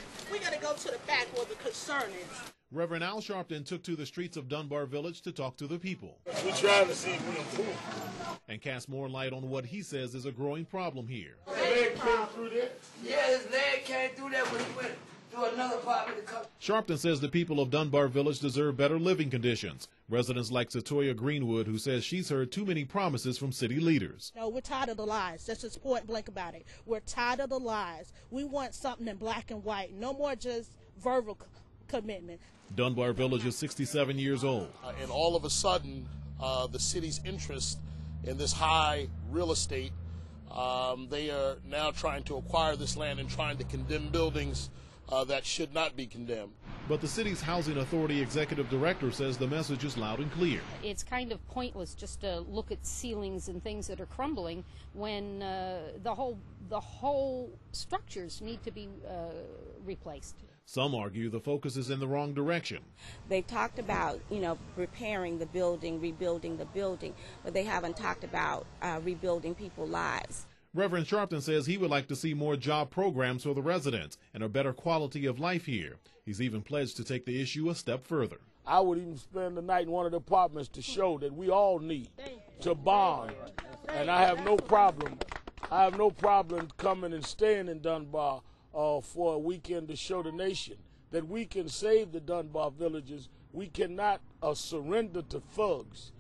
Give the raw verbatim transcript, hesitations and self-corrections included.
We got to go to the back where the concern is. Reverend Al Sharpton took to the streets of Dunbar Village to talk to the people. We're trying to see if we improve. And cast more light on what he says is a growing problem here. His leg came through there? Yeah, his leg came through there when he went through another part of the country. Sharpton says the people of Dunbar Village deserve better living conditions. Residents like Satoya Greenwood, who says she's heard too many promises from city leaders. No, we're tired of the lies. That's just point blank about it. We're tired of the lies. We want something in black and white. No more just verbal commitment. Dunbar Village is sixty-seven years old. Uh, and all of a sudden, uh, the city's interest in this high real estate, um, they are now trying to acquire this land and trying to condemn buildings uh, that should not be condemned. But the city's Housing Authority executive director says the message is loud and clear. It's kind of pointless just to look at ceilings and things that are crumbling when uh, the whole the whole structures need to be uh, replaced. Some argue the focus is in the wrong direction. They've talked about, you know, repairing the building, rebuilding the building, but they haven't talked about uh, rebuilding people's lives. Reverend Sharpton says he would like to see more job programs for the residents and a better quality of life here. He's even pledged to take the issue a step further. I would even spend the night in one of the apartments to show that we all need to bond. And I have no problem. I have no problem coming and staying in Dunbar uh, for a weekend to show the nation that we can save the Dunbar villages. We cannot uh, surrender to thugs.